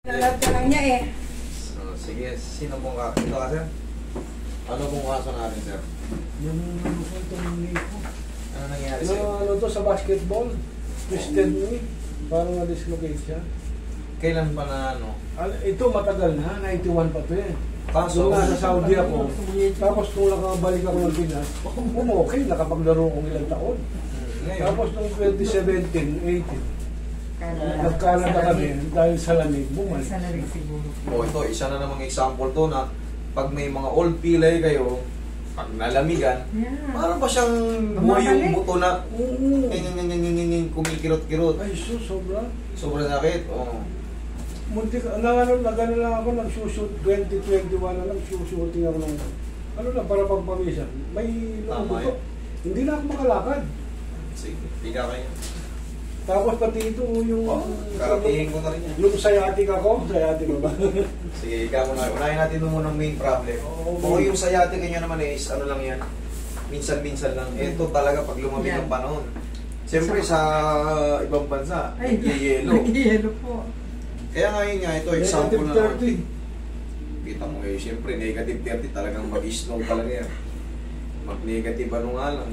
Nalat ka lang niya eh. So, sige, sino pong ito ka, sir? Ano pong kaso natin, sir? Yung ano ko, tumingin ko. Ano nangyari Ano, sa'yo? ano to sa basketball? Twisted knee. Parang na-dislocate siya. Kailan pa na ano? Ito matagal na, 91 pa to eh. Kaso, Nung nasa Saudi ako, tapos nung nakabalik ako ng Pinas, okay, nakapaglaro kong ilang taon. ngayon, Tapos nung 2017, 18, nagkanada kami dahil sa lamig, bumalik. Isa na rin siguro. ito, isa na namang example to na pag may mga old pilay kayo, pag nalamigan, Yeah. parang pa siyang buhay yung buto na kumikirot-kirot. Ay, sobra. Sobrang sakit. Oh. Muntik, nagano lang ako, nagsushoot, 2021 na lang, shooting ako ng, ano lang, para pagpamisan. May Tama buto. Hindi na ako makalakad. Sige, tiga kayo. Tapos pati ito yung... Karapihin ko na rin yan. Yung sciatic ako, sciatic ba? Sige, ikaw muna. Unahin natin mo muna ang main problem. Oo. O yung sciatic nyo naman is, ano lang yan, minsan-minsan lang. Ito talaga pag lumamig ang panahon. Siyempre sa ibang bansa, Ay, yelo. yelo po. Kaya ngayon nga, ito example na Negative kita mo eh, siyempre negative 30 talagang mag-snow talaga yan. Mag-negative ano nga lang.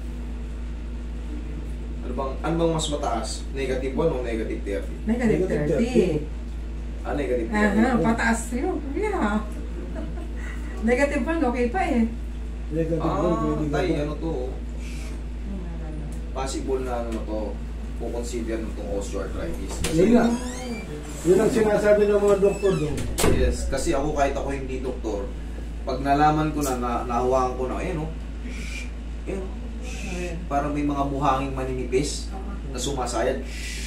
Ano bang mas mataas? Negative 1 o negative 30? Negative 30. Negative 30. Aha, pataas yun. Yeah. Negative 1, okay pa eh. Negative pwede ka Tay, ba? ano to? Possible na ano to, kukonsider mo itong osteoarthritis. Yun lang. Yun ang sinasabi ng mga doktor doon. Yes, kasi ako kahit ako hindi doktor, pag nalaman ko na, nahawakan ko na, ayan o, ayan o, parang may mga buhanging maninipis na sumasayad.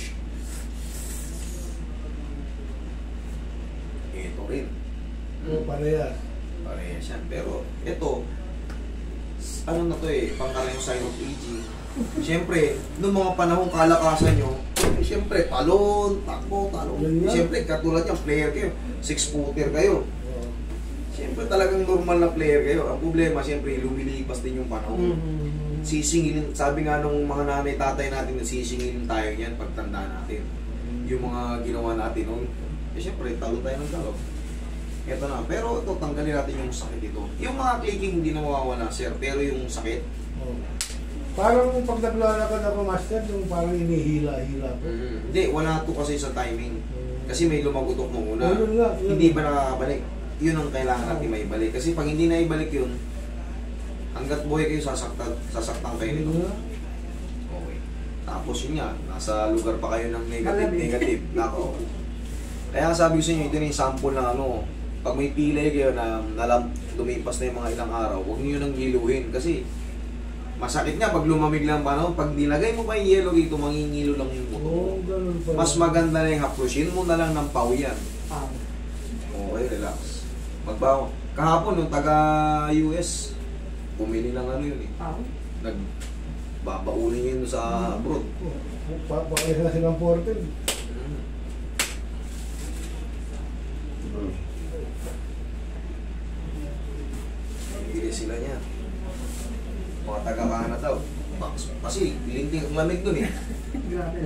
Ito rin. Oo, parehas. Parehas yan. Pero ito, ano na to eh, pangkarayong sign of aging. Siyempre, noong mga panahong kalakasan nyo, siyempre, talon, takbo, talon. Yan nga. Siyempre, katulad yung player kayo, 6-footer kayo. Siyempre, talagang normal na player kayo. Ang problema, siyempre, lumilipas din yung panahon. Sisingilin, sabi nga nung mga nanay, tatay natin, sisingilin tayo niyan pagtanda natin. Yung mga ginawa natin noon, eh siyempre, talo tayo ng talo. Ito na. Pero ito, tanggalin natin yung sakit ito. Yung mga clicking hindi na mawawala, sir. Pero yung sakit, Parang pag naglalakad ako, master, yung parang inihila-hila ko. hindi, wala to kasi sa timing. Kasi may lumagutok mo una. Yun nga, yun. Hindi ba nakakabalik? Yun ang kailangan natin may balik. Kasi pag hindi na ibalik yun, hanggat buhay kayo, sasaktan kayo nito. Yun nga. Okay. Tapos yun nga, nasa lugar pa kayo ng negative. Nako. Kaya sabi ko sa inyo, ito na yung sample ng ano, pag may pilay kayo na lumipas na yung mga ilang araw, huwag niyo nang giluhin. Kasi masakit nga pag lumamig lang panahon. Pag nilagay mo pa yung yellow dito, mangingilo lang yung buto. Oo, ganun pa. Mas maganda na yung haplusin mo na lang ng pawiyan. Okay, relax. Magbawa. Kahapon, yung taga-US, bumili ng ano yun eh. Nagbabaunin yun sa abroad. Pakaya na silang 14. Bili sila niya. Mga taga-Canada daw. Kasi linting ang lamig dun eh. Grabe.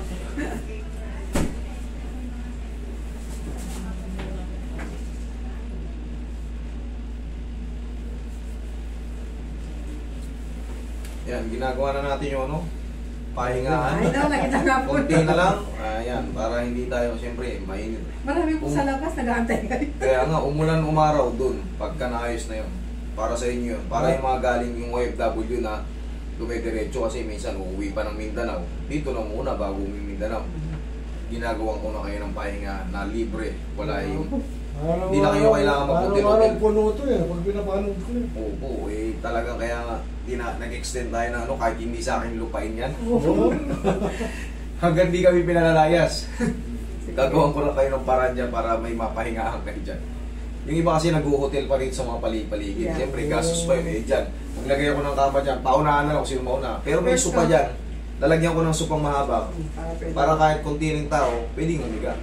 Yan, ginagawa na natin yung ano, pahingaan. Ay, daw, nakita nga po. Konti na lang. Ayan, para hindi tayo, siyempre, mainit. Marami po sa labas, nag-aantay kayo. Kaya nga, umulan umaraw dun, pagka naayos na yun. Para sa inyo yun. Para yung mga galing yung OFW na dumidiretso kasi minsan uuwi pa ng Mindanao. Dito na muna bago umuwi Mindanao. Ginagawan ko na kayo ng pahinga na libre. Wala yung... Hindi na kayo kailangan mag-hotel. Araw-araw puno ito eh, pag pinapanood ko eh. Opo, eh talagang kaya nga nag-extend tayo ng ano, kahit hindi sa akin lupain yan. Oo. Hanggang di kami pinalalayas. Gagawin ko lang kayo ng paraan dyan para may mapahingahan kayo dyan. Yung iba kasi nag-hotel pa rin sa mga paligid. Yeah. Siyempre, gastos pa yun eh. Dyan, maglagay ako ng kama dyan. Paunahan na lang kung sino mauna. Pero may supa dyan. Lalagyan ko ng supang mahaba. Para kahit konti ng tao, pwedeng humiga.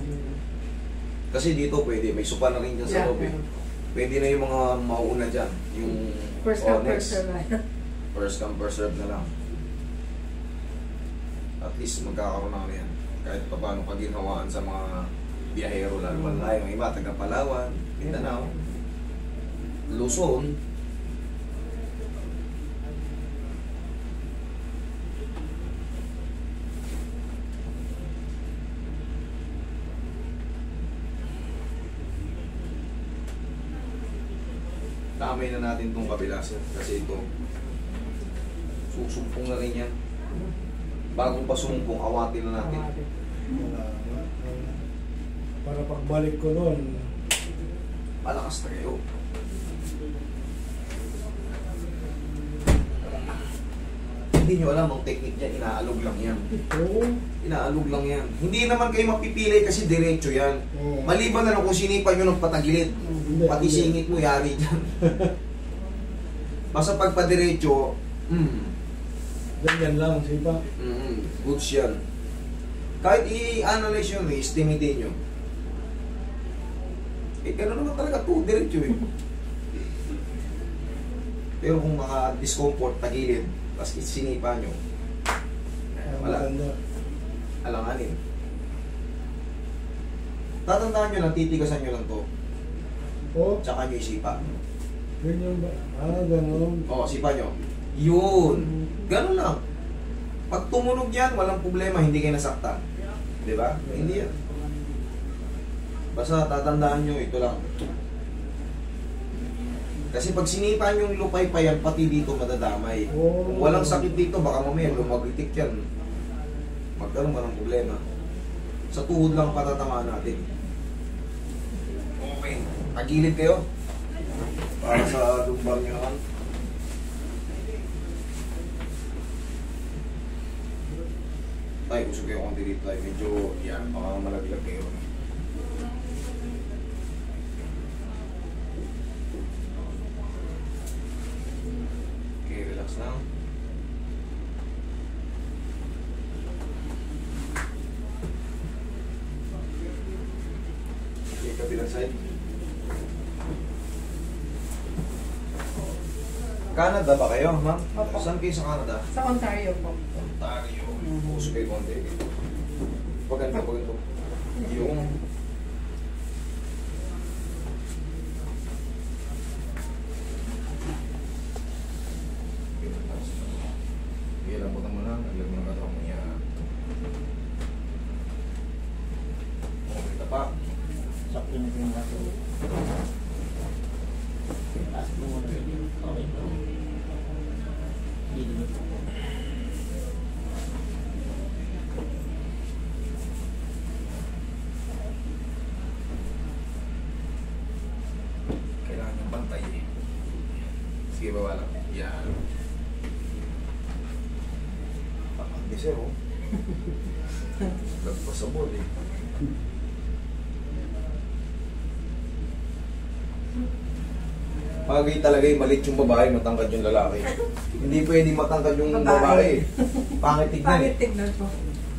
Kasi dito pwede. May supa na rin dyan sa loob eh. Pwede na yung mga mauuna dyan. Yung First come, first serve. First come, first serve na lang. At least magkakaroon na yan. Kahit pa paano pagginhawaan sa mga biyahero lalo malayo. Ang iba, taga Palawan, Mindanao, Luzon. Damay na natin itong kabila, sir. Kasi ito, susumpong na rin yan. Bagong pasumpong, awatin na natin. Wala. Para pagbalik ko noon, Malakas na kayo. Hindi nyo alam ang technique niya, inaalog lang yan. oo. Inaalog lang yan. Hindi naman kayo mapipili kasi diretso yan. Oo. Maliban na lang kung sinipan nyo ng patagilid. Pati singit mo, yari dyan. Basta pagpadiretso, Ganyan lang, sipa. goods yan. Kahit i-analyze yun, i-estimate nyo. Eh, gano'n naman talaga to, diretso eh. Pero kung maka-discomfort, tagilid, tapos sinipa nyo, wala. Maganda. Alanganin. Tatandaan nyo lang, titigasan nyo lang to. Oo, Tsaka nyo isipa. ganyan ba? Ganun. Oo, sipa nyo. Yun. Ganun lang. Pag tumunog yan, walang problema, hindi kayo nasaktan. Di ba? Hindi yan. Basta tatandaan nyo, ito lang. Kasi pag sinipa nyo yung lupay pa yan, pati dito madadamay. Kung walang sakit dito, baka mamaya lumagitik yan. Magkaroon ka ng problema. Sa tuhod lang patatamaan natin. Okay. Tagilid kayo. Para sa lumbar nyo naman. Tay, usog kayo konti dito tayo. Medyo, yan, baka malaglag kayo. Okay, relax lang. Okay, kabilang side. Canada ba kayo, ma'am? Opo. Saan kayo sa Canada? Sa Ontario po. Ontario. Puso kayo konti. Paganda. Yung... Ilambutan mo lang. Naglag mo ng katawan mo niya. Okay ka pa. Sakto na yung baso. Taas mo muna rin. Okay po. Hindi mo po. Kailangan yung pantay eh. Sige, baba lang. Yan. Pakagdese oh. Lagpas sa board eh. Bagay talaga yung malit yung babae, matangkad yung lalaki. Hindi pwedeng matangkad yung babae. Pangit tignan eh. Pangit tignan po.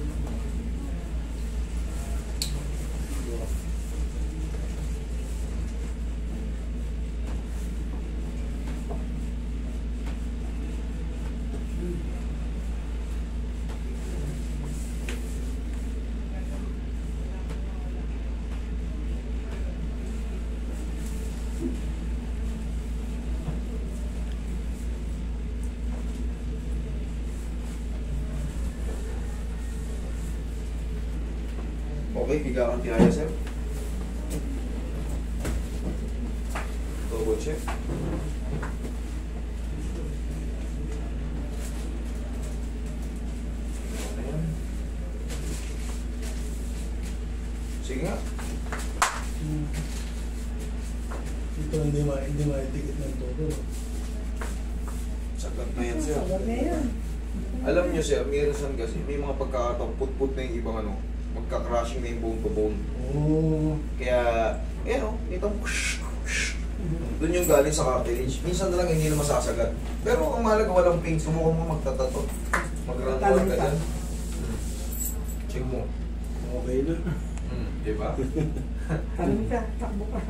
Okay, higa kang tihaya, sir. Double check. Ayan. Sige nga. Ito hindi maitikit ng todo. Sagat na yan, sir. Sagot na yan. Alam nyo, sir, minsan kasi may mga pagkakataong put-put na yung ibang ano, magka-crushing na yung bone to bone. Oo. Kaya, yan o, itong doon yung galing sa cartilage. Minsan na lang hindi na masasagad. Pero ang mahalaga walang pain, sumuko mo magtatato. Mag-run work ka dyan. Check mo. Okay na. Diba? Tanong ka, takbo ka.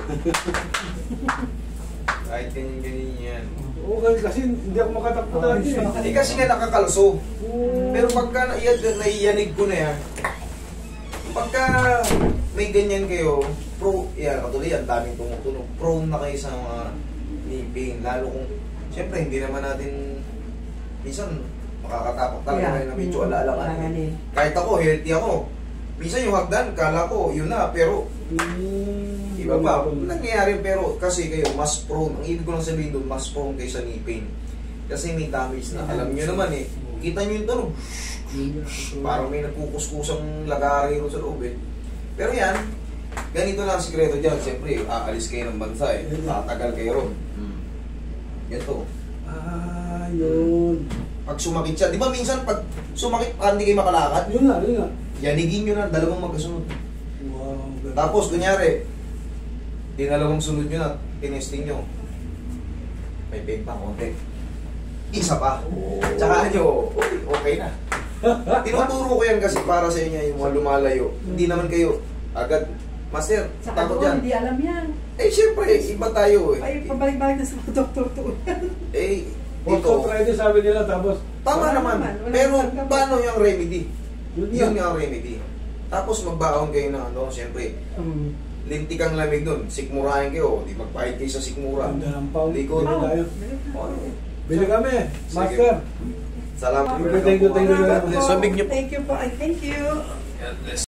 Kahit ganyan-ganyan yan. Okay, kasi hindi ako makatakbo dati. Hindi kasi nga nakakalso. Oo. Pero pagka naiyanig ko na yan, pagka may ganyan kayo, yan, katulad yan, daming tumutunog, prone na kayo sa mga knee pain, lalo kung, siyempre, hindi naman natin, minsan, makakatapak talaga kayo na medyo ala-alangan. Kahit ako, healthy ako, minsan yung hagdan, kala ko, yun na, pero, iba pa, nangyayari, pero kasi kayo, mas prone, ang ibig ko lang sabihin doon, mas prone kayo sa knee pain. Kasi may damage na, alam nyo naman eh, kita nyo yung tunog, parang may nagkukuskusang lagari ro sa loob eh. Pero yan, ganito lang ang sikreto dyan. Siyempre, aalis kayo ng bansa eh. Tatagal kayo ron. Ganito. Yun. Pag sumakit siya, di ba minsan pag sumakit, hindi kayo makalakad? Yun na. Yanigin nyo na, dalawang magkasunod. Wow. Tapos, kunyari, dinalawang sunod nyo na, tinesting nyo. May pain pa, konti. Isa pa. Tsaka nyo, okay na. Tinuturo ko yan kasi para sa inyo yung mga lumalayo. Hindi naman kayo agad, Master, Sa takot ako, yan. hindi alam yan. Eh, siyempre, iba tayo eh. Ay, pabalik-balik na sa mga doktor to. Eh, Dito. dito, Friday sabi nila tapos tama Wala naman. naman, wala Pero, naman. paano yung remedy? yun Yun nga ang remedy. Tapos, magbaon kayo ng ano, siyempre, lintik ang lamig nun. Sikmurahin kayo, di magpahid kayo sa sikmura. Ganda ng pao. Likod. Bili tayo. Oh, Bili kami. Sige. Master. Salamat. Thank you. So, big niyo po. Thank you po. I thank you. Yan,